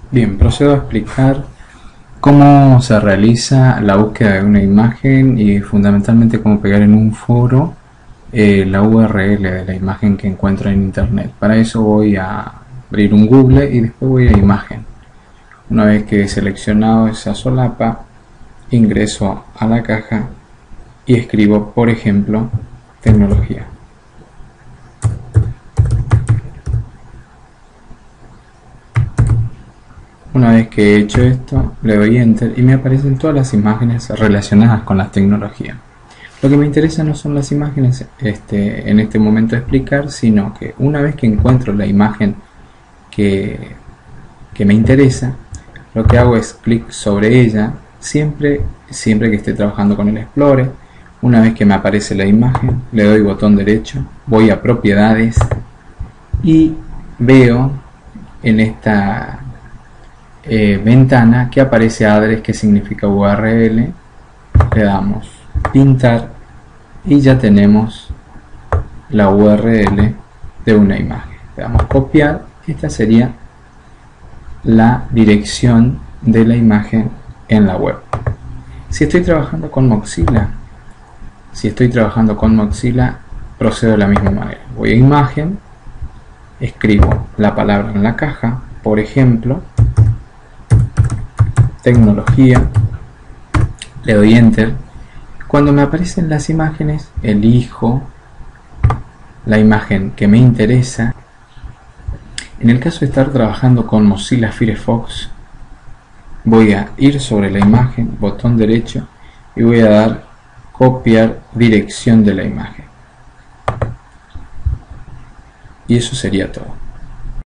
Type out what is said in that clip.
Bien, procedo a explicar cómo se realiza la búsqueda de una imagen y fundamentalmente cómo pegar en un foro la URL de la imagen que encuentro en internet. Para eso voy a abrir un Google y después voy a imagen. Una vez que he seleccionado esa solapa, ingreso a la caja y escribo, por ejemplo, tecnología. Una vez que he hecho esto, le doy Enter y me aparecen todas las imágenes relacionadas con la tecnología. Lo que me interesa no son las imágenes en este momento de explicar, sino que una vez que encuentro la imagen que me interesa, lo que hago es clic sobre ella, siempre que esté trabajando con el Explorer. Una vez que me aparece la imagen, le doy botón derecho, voy a propiedades y veo en esta ventana que aparece address, que significa URL. Le damos pintar y ya tenemos la URL de una imagen. Le damos copiar. Esta sería la dirección de la imagen en la web. Si estoy trabajando con Mozilla, procedo de la misma manera. Voy a imagen, escribo la palabra en la caja, por ejemplo, tecnología, le doy enter. Cuando me aparecen las imágenes, elijo la imagen que me interesa. En el caso de estar trabajando con Mozilla Firefox, voy a ir sobre la imagen, botón derecho, y voy a dar copiar dirección de la imagen. Y eso sería todo.